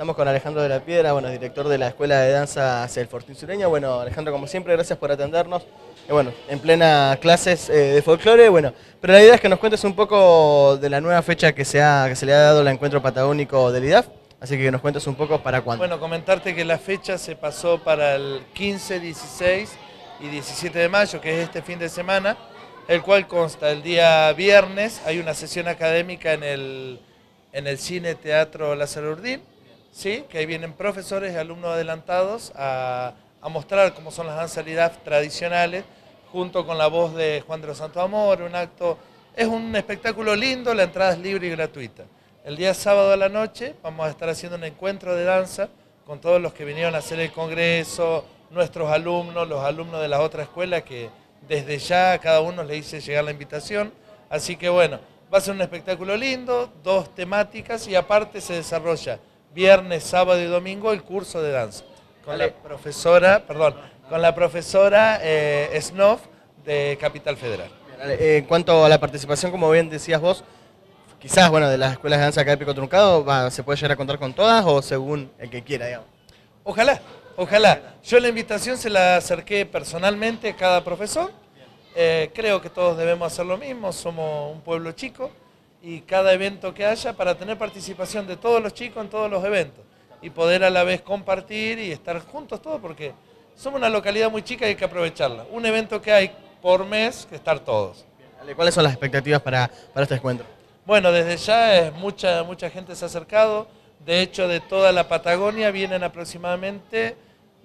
Estamos con Alejandro de la Piedra, bueno, director de la Escuela de Danza El Fortín Sureño. Bueno, Alejandro, como siempre, gracias por atendernos. Bueno, en plena clases de folclore, bueno, pero la idea es que nos cuentes un poco de la nueva fecha que se le ha dado al encuentro patagónico del IDAF, así que nos cuentes un poco para cuándo. Bueno, comentarte que la fecha se pasó para el 15, 16 y 17 de mayo, que es este fin de semana, el cual consta el día viernes, hay una sesión académica en el Cine Teatro Lázaro Urdín, ¿sí? Que ahí vienen profesores y alumnos adelantados a mostrar cómo son las danzas IDAF tradicionales, junto con la voz de Juan de los Santos Amor, un acto, es un espectáculo lindo, la entrada es libre y gratuita. El día sábado a la noche vamos a estar haciendo un encuentro de danza con todos los que vinieron a hacer el congreso, nuestros alumnos, los alumnos de las otras escuelas que desde ya a cada uno le hice llegar la invitación. Así que bueno, va a ser un espectáculo lindo, dos temáticas y aparte se desarrolla viernes, sábado y domingo el curso de danza con la profesora Snoff de Capital Federal. En cuanto a la participación, como bien decías vos, quizás, bueno, de las escuelas de danza acá de Pico Truncado, ¿se puede llegar a contar con todas o según el que quiera, digamos? Ojalá, ojalá. Yo la invitación se la acerqué personalmente a cada profesor. Creo que todos debemos hacer lo mismo, somos un pueblo chico y cada evento que haya para tener participación de todos los chicos en todos los eventos y poder a la vez compartir y estar juntos todos porque somos una localidad muy chica y hay que aprovecharla. Un evento que hay por mes, que estar todos. ¿Cuáles son las expectativas para este encuentro? Bueno, desde ya mucha gente se ha acercado. De hecho, de toda la Patagonia vienen aproximadamente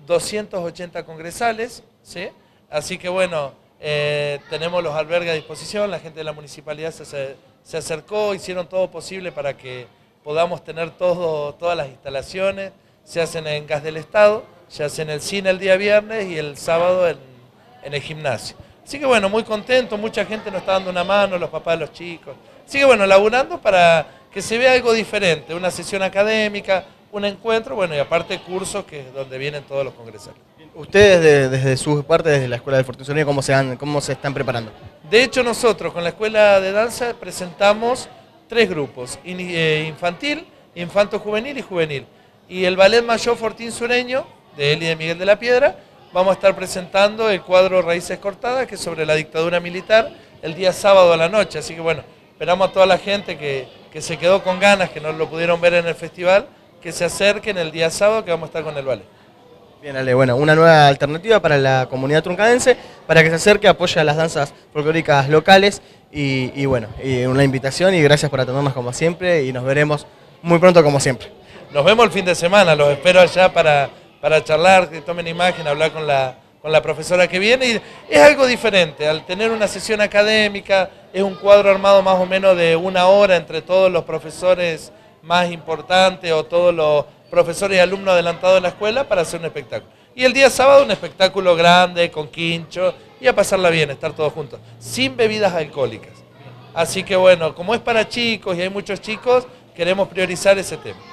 280 congresales, ¿sí? Así que bueno, tenemos los albergues a disposición, la gente de la municipalidad se acercó, hicieron todo posible para que podamos tener todas las instalaciones. Se hacen en Gas del Estado, se hace en el cine el día viernes y el sábado en el gimnasio. Así que bueno, muy contento, mucha gente nos está dando una mano, los papás de los chicos. Así que bueno, laburando para que se vea algo diferente, una sesión académica, un encuentro, bueno, y aparte cursos que es donde vienen todos los congresales. Ustedes desde su parte, desde la Escuela del Fortín Sureño, ¿cómo se están preparando? De hecho, nosotros con la Escuela de Danza presentamos 3 grupos, infantil, infanto-juvenil y juvenil. Y el Ballet Mayor Fortín Sureño, de él y de Miguel de la Piedra, vamos a estar presentando el cuadro Raíces Cortadas, que es sobre la dictadura militar, el día sábado a la noche. Así que bueno, esperamos a toda la gente que se quedó con ganas, que no lo pudieron ver en el festival, que se acerquen el día sábado que vamos a estar con el ballet. Bien, Ale, bueno, una nueva alternativa para la comunidad truncadense, para que se acerque, apoye a las danzas folclóricas locales y bueno, y una invitación y gracias por atendernos como siempre y nos veremos muy pronto como siempre. Nos vemos el fin de semana, los espero allá para charlar, que tomen imagen, hablar con la profesora que viene. Y es algo diferente, al tener una sesión académica, es un cuadro armado más o menos de 1 hora entre todos los profesores más importantes o todos los profesores y alumnos adelantados de la escuela para hacer un espectáculo. Y el día sábado un espectáculo grande, con quincho, y a pasarla bien, estar todos juntos, sin bebidas alcohólicas. Así que bueno, como es para chicos y hay muchos chicos, queremos priorizar ese tema.